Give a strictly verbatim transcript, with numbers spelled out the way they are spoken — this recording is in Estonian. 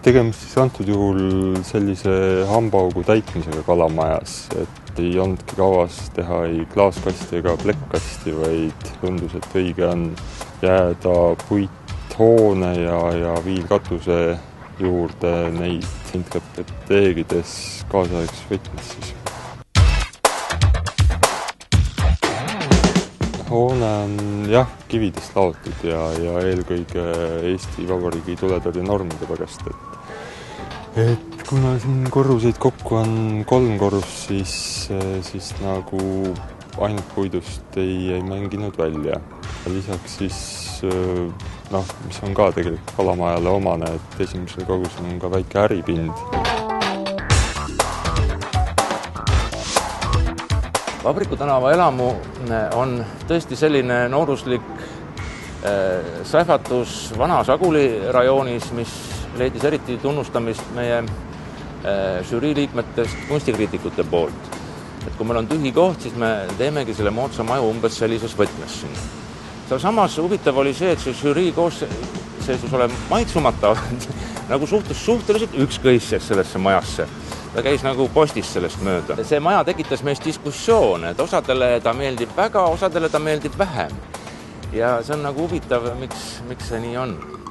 tegemist siis antud juhul sellise hambaaugu täitmisega kalamajas, et ei olnudki kavas teha ei klaaskasti ega plekkkasti, vaid tundus, et õige on jääda puithoone ja, ja viilkatuse juurde neid hindkapeteerides kaasaegses võtmes siis. Hoone on jah, kividest laotud ja, ja eelkõige Eesti Vabariigi tuletõrje normide pärast, et, et kuna siin korruseid kokku on kolm korrust, siis, siis nagu ainult puidust ei, ei mänginud välja. Ja lisaks siis, noh, mis on ka tegelikult kalamajale omane, et esimesel korrusel on ka väike äripind. Vabriku tänava elamu on tõesti selline nooruslik äh, sähvatus Vana-Saguli rajoonis, mis leidis eriti tunnustamist meie äh, žürii liikmetest kunstikriitikute poolt. Et kui meil on tühi koht, siis me teemegi selle moodsa maju umbes sellises võtmes siin. Seal samas huvitav oli see, et see žürii koosseisus olev Mait Sumata nagu suhtus suhteliselt ükskõiseks sellesse majasse. Ta käis nagu postis sellest mööda. See maja tekitas meist diskussioone, et osadele ta meeldib väga, osadele ta meeldib vähem. Ja see on nagu huvitav, miks, miks see nii on.